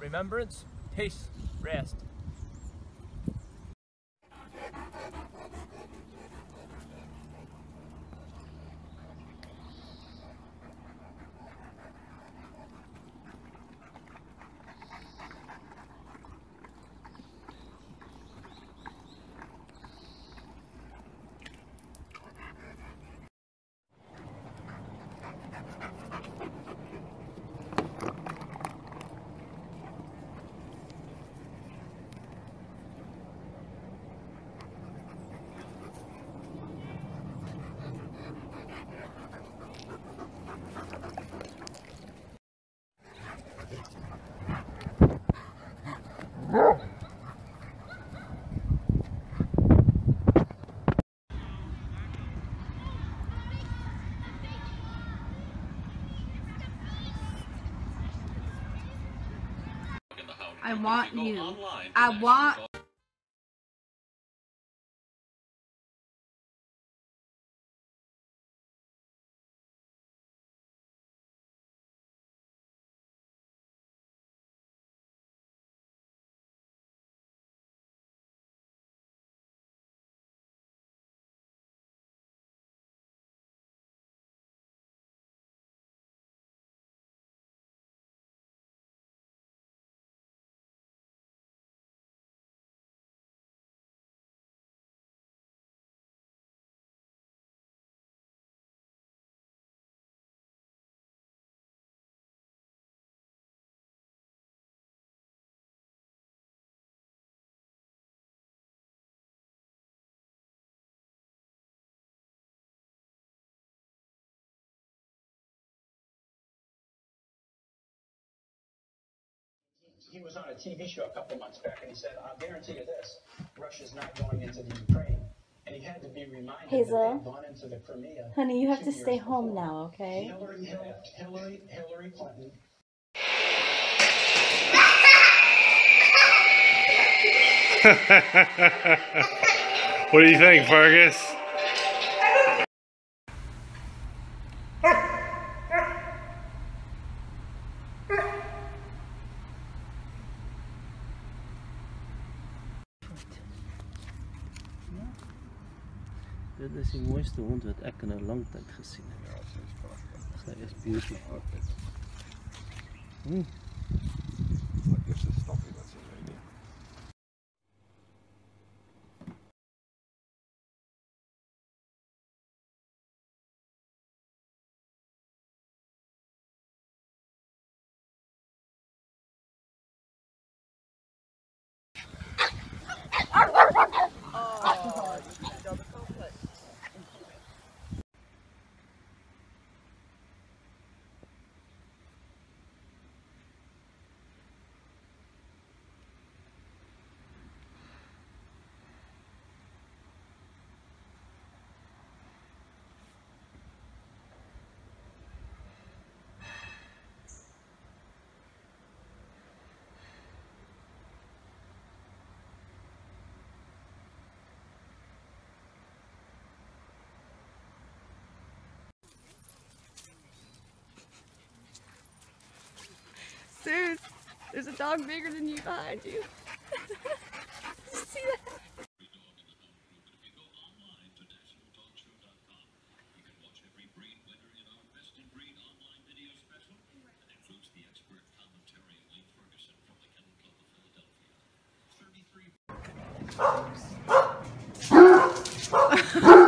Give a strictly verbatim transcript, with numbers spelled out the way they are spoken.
remembrance, peace, rest. I want you. I want. He was on a T V show a couple months back, and he said, I'll guarantee you this, Russia's not going into the Ukraine. And he had to be reminded Hazel, that they'd gone into the Crimea. Honey, you have to two stay years home before. now, okay? Hillary, Hillary, Hillary Clinton. What do you think, Fergus? Dit is die mooiste hond wat ek in 'n lang tyd gesien het. Ja, sy is pragtig. Sy is beautiful. Hmm. Ek het se stoppie wat sy lê nie. Zeus, there's a dog bigger than you behind you. See that? thirty-three